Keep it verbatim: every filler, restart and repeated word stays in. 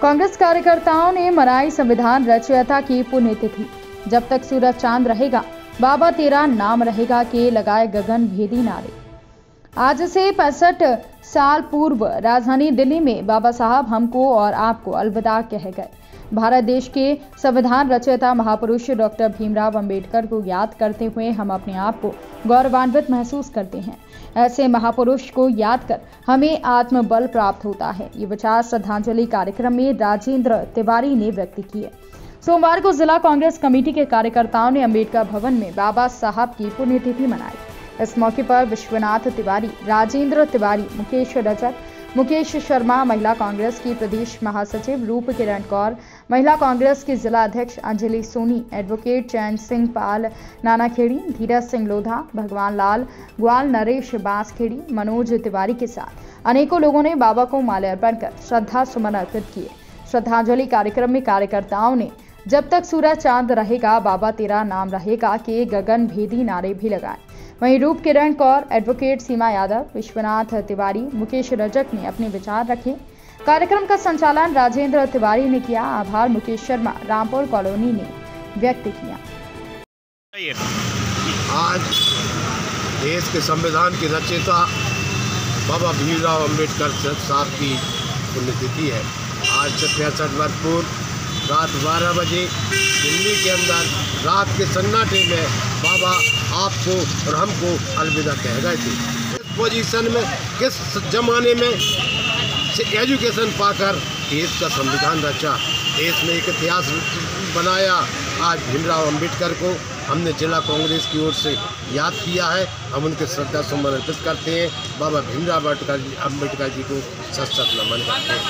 कांग्रेस कार्यकर्ताओं ने मनाई संविधान रचयिता की पुण्यतिथि। जब तक सूरज चांद रहेगा बाबा तेरा नाम रहेगा के लगाए गगन भेदी नारे। आज से पैंसठ साल पूर्व राजधानी दिल्ली में बाबा साहब हमको और आपको अलविदा कह गए। भारत देश के संविधान रचयिता महापुरुष डॉक्टर भीमराव अंबेडकर को याद करते हुए हम अपने आप को गौरवान्वित महसूस करते हैं। ऐसे महापुरुष को याद कर हमें आत्मबल प्राप्त होता है। ये विचार श्रद्धांजलि कार्यक्रम में राजेंद्र तिवारी ने व्यक्त किए। सोमवार को जिला कांग्रेस कमेटी के कार्यकर्ताओं ने अंबेडकर भवन में बाबा साहब की पुण्यतिथि मनाई। इस मौके पर विश्वनाथ तिवारी, राजेंद्र तिवारी, मुकेश रजक, मुकेश शर्मा, महिला कांग्रेस की प्रदेश महासचिव रूप किरण कौर, महिला कांग्रेस की जिला अध्यक्ष अंजलि सोनी, एडवोकेट चैन सिंह पाल नानाखेड़ी, धीरज सिंह लोधा, भगवान लाल ग्वाल, नरेश बांसखेड़ी, मनोज तिवारी के साथ अनेकों लोगों ने बाबा को माल्यार्पण कर श्रद्धा सुमन अर्पित किए। श्रद्धांजलि कार्यक्रम में कार्यकर्ताओं ने जब तक सूरज चांद रहेगा बाबा तेरा नाम रहेगा के गगन भेदी नारे भी लगाए। वहीं रूप किरण कौर, एडवोकेट सीमा यादव, विश्वनाथ तिवारी, मुकेश रजक ने अपने विचार रखे। कार्यक्रम का संचालन राजेंद्र तिवारी ने किया। आभार मुकेश शर्मा, रामपुर कॉलोनी ने व्यक्त किया। आज देश के संविधान के रचयिता बाबा भीमराव अंबेडकर साहब की पुण्यतिथि है। आज से पैंसठ वर्ष पूर्व रात बारह बजे दिल्ली के अंदर रात के सन्नाटे में बाबा आपको और हमको अलविदा कह गए थे। इस पोजीशन में किस जमाने में से एजुकेशन पाकर देश का संविधान रचा, देश में एक इतिहास बनाया। आज भीमराव अंबेडकर को हमने जिला कांग्रेस की ओर से याद किया है। हम उनके श्रद्धा सुमन अर्पित करते हैं। बाबा भीमराव अंबेडकर जी को सत सत नमन करते हैं।